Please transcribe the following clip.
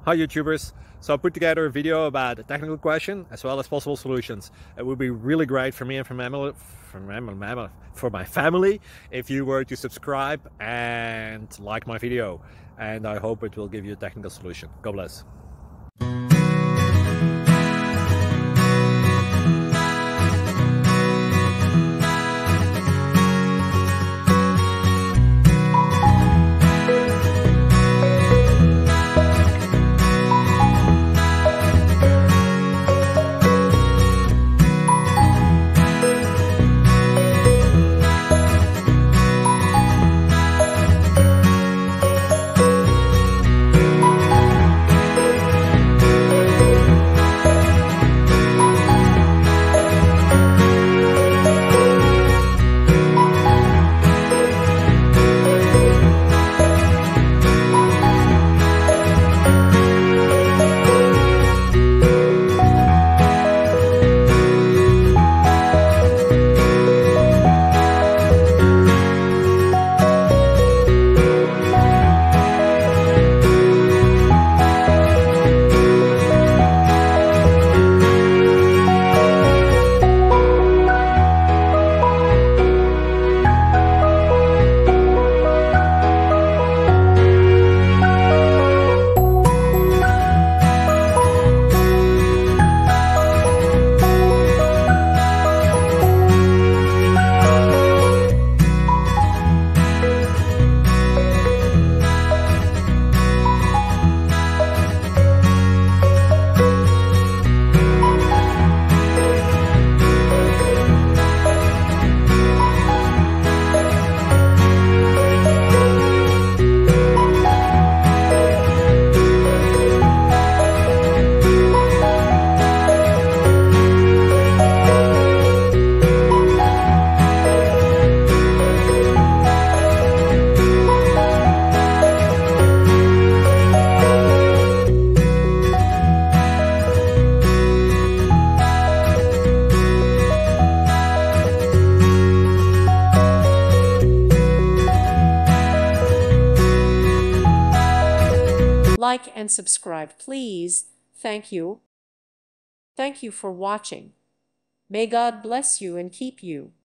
Hi YouTubers. So I put together a video about a technical question as well as possible solutions. It would be really great for me and for my family if you were to subscribe and like my video, and I hope it will give you a technical solution. God bless. Like and subscribe, please. Thank you. Thank you for watching. May God bless you and keep you.